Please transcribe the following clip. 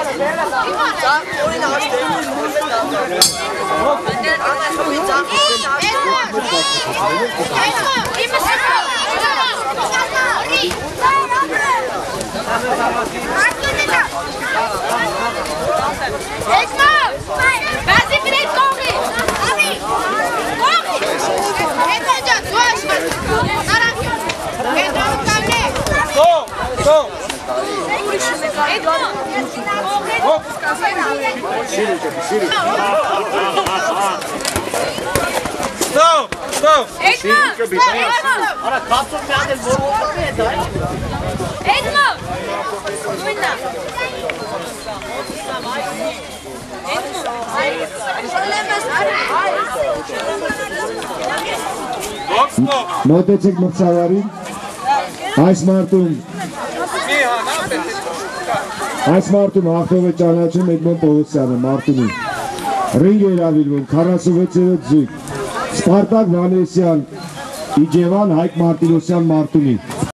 Մոտեցեք մրցավարին, այս մարդում հաղթող է ճանաչում Էդմոն Պողոսյանը, Մարտունի, ռինգ է հրավիրվում 46-րդ զույգ, Սպարտակ Վանեսյան, Իջևան Հայկ Մարտիրոսյան, Մարտունի։